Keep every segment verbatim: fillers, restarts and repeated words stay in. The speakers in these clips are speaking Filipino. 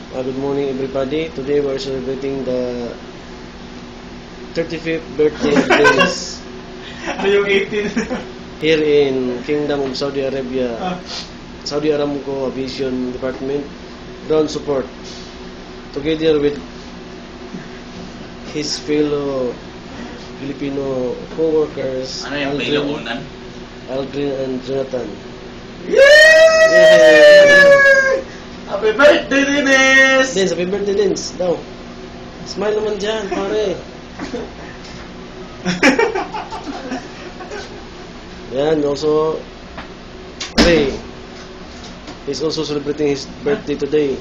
Uh, good morning, everybody. Today we're celebrating the thirty-fifth birthday of Dennis. Ano yung eighteen? Here in Kingdom of Saudi Arabia, Saudi Aramco Aviation Department, ground support, together with his fellow Filipino co-workers, Ano yung Pilaunan? Aldrin and Jonathan. Yay! Happy birthday, Dennis! Dins, happy birthday, Dins. Daw. Smile naman dyan, pare. Yan, also, Ray. He's also celebrating his birthday today.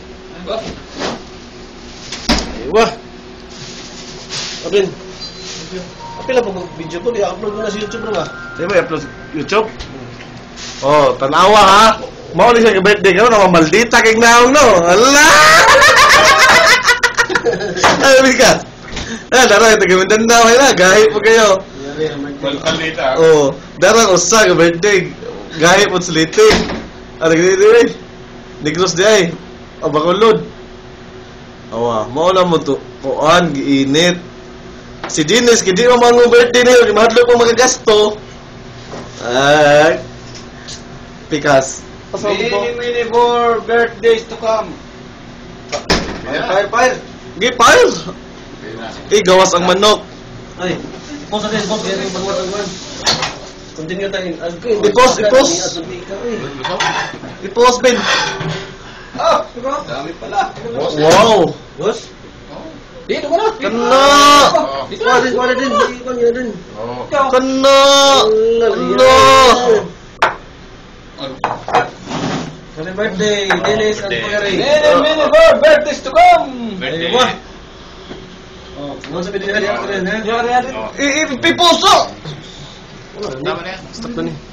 Wah! Abin. Apila po video ko, i-upload mo na sa YouTube mo ba? Di ba i-upload YouTube? Oh, tanawa ha! Mau ni siya ka-birthday ka no, maldita kay naong no! Hala! Ay, ka! Ah, dara, ito gamitan na, wala, gahi po kayo. Maldita. Oh, dara, usa ka-birthday. Gahi po silitin. Ano gini-gini? Negros di ay. O, bakulod. Awa, maula mo to. Puan, giinit. Si Dennis, hindi mo mga birthday na yun. Mahadlo kong magagasto. Ay. Pikas. Many, many more birthdays to come. Fire, fire, fire. Gi, fire. Eh, gawas ang manok. Ay, pause natin, pause. Yan yung pagwatagwan. Continue tayo. I-pause, i-pause. I-pause, Ben. Ah, dami pala. Wow. Boss? Dito ko na. Kana. Dito Wala din, wala din. Hindi ko niya din. Kana. Kana. Happy birthday, Dennis and Pagari. Many, many more birthdays to come. Birthday. Wah! Oh, ano sabi din natin? Ha? Yari natin. I-pipuso. Wala, Tama na yan. stop na ni.